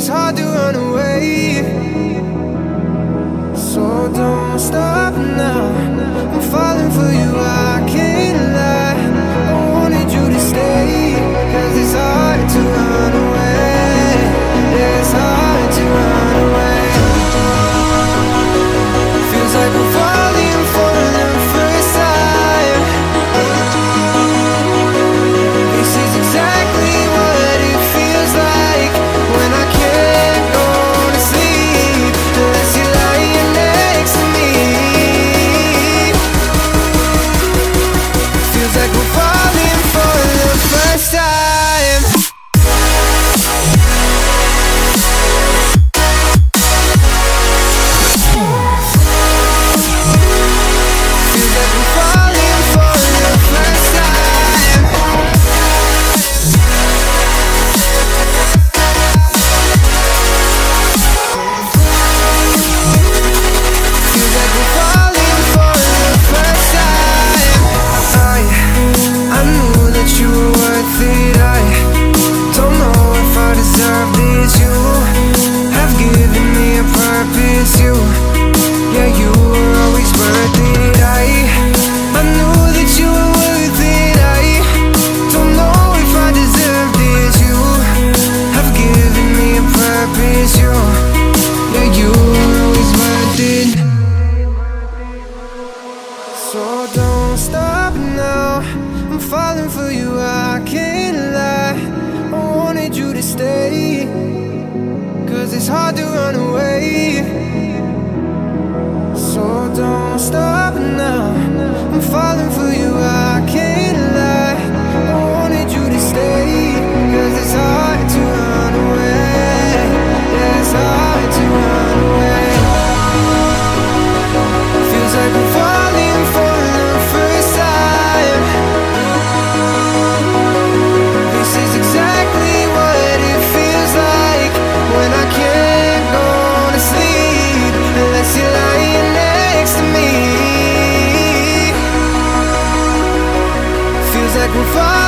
it's hard to run away. So don't stop now, I'm falling for you, I can't lie. I wanted you to stay, 'cause it's hard to run away. Yeah, it's hard to run away. Feels like we're falling for the first time. This is exactly what it feels like when I can't go to sleep unless you're lying next to me. Feels like we're falling for the first time. Feels like we're falling for the first time. Feels like we're falling for the first time. I knew that you were worth it. I don't know if I deserve this. You have given me a purpose. Yeah, you were always worth it. I knew that you were worth it. I don't know if I deserve this. You have given me a purpose. Yeah, you were always worth it. So don't stop now, I'm falling for you, I can't lie. I wanted you to stay, 'cause it's hard to run away. So don't stop now, I'm falling for you, I can't lie. I wanted you to stay, 'cause it's hard to run away. Yeah, it's hard to run away. Feels like I'm falling for the first time. This is exactly what it feels like when I can't go to sleep unless you're lying next to me. Feels like we're falling